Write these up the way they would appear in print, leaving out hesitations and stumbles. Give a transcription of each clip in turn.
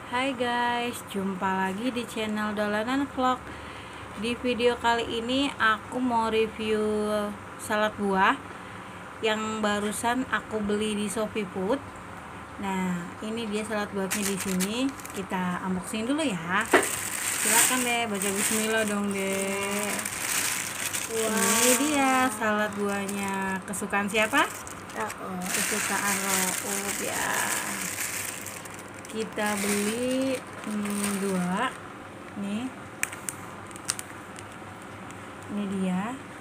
Hai guys, jumpa lagi di channel Dolanan Vlog. Di video kali ini aku mau review salad buah yang barusan aku beli di Shopee Food. Nah, ini dia salad buahnya di sini. Kita unboxing dulu ya. Silakan deh, baca bismillah dong deh. Ini dia salad buahnya. Kesukaan siapa? Kesukaan Roub ya. Kita beli 2 nih. Ini dia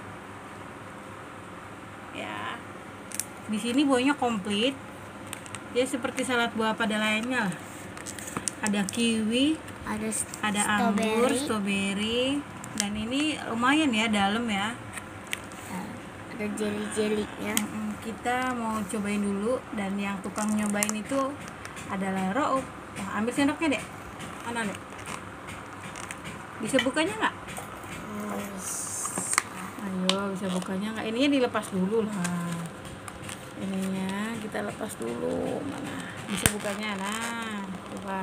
ya. Di sini buahnya komplit, dia seperti salad buah pada lainnya lah. Ada kiwi, ada anggur, strawberry, dan ini lumayan ya dalam ya. Ada jeli-jelinya. Kita mau cobain dulu, dan yang tukang nyobain itu adalah Roub. Nah, ambil sendoknya dek. Mana dek? Bisa bukanya nggak? Ayo, bisa bukanya nggak? Ininya dilepas dulu lah. Ininya kita lepas dulu. Mana? Bisa bukanya? Nah, coba.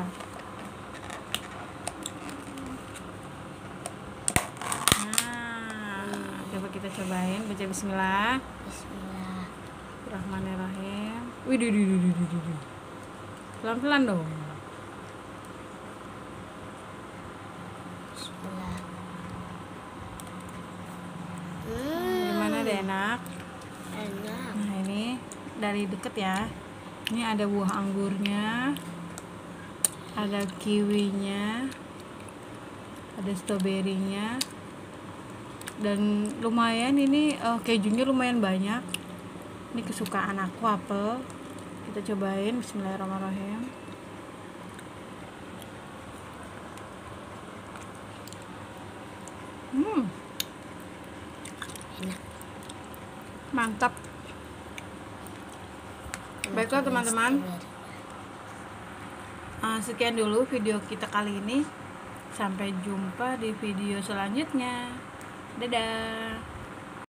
Nah, coba kita cobain. Baca bismillah. Bismillahirrahmanirrahim. Widih. Pelan-pelan dong. Gimana deh, enak? Enak. Nah, ini dari deket ya. Ini ada buah anggurnya, ada kiwinya, ada stroberinya, dan lumayan ini kejunya lumayan banyak. Ini kesukaan aku, apel. Kita cobain. Bismillahirrahmanirrahim. Enak. Mantap. Baiklah teman-teman, sekian dulu video kita kali ini. Sampai jumpa di video selanjutnya. Dadah.